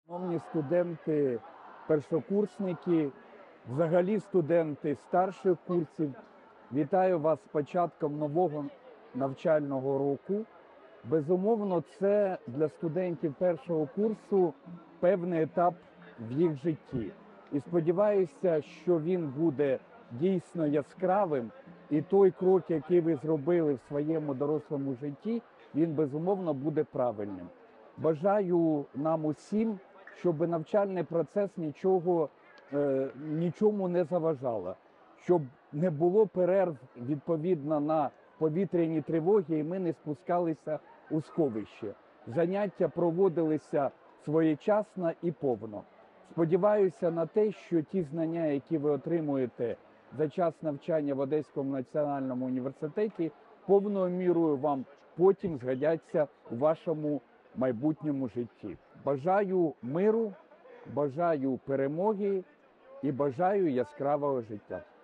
Шановні студенти, першокурсники, взагалі студенти старших курсів, вітаю вас з початком нового навчального року. Безумовно, це для студентів першого курсу певний етап в їх житті. І сподіваюся, що він буде дійсно яскравим, і той крок, який ви зробили в своєму дорослому житті, він безумовно буде правильним. Бажаю нам усім, щоб навчальний процес нічому не заважало, щоб не було перерв відповідно на повітряні тривоги, і ми не спускалися у сховище. Заняття проводилися своєчасно і повно. Сподіваюся на те, що ті знання, які ви отримуєте за час навчання в Одеському національному університеті, повною мірою вам потім згодяться у вашому майбутньому житті. Бажаю миру, бажаю перемоги і бажаю яскравого життя.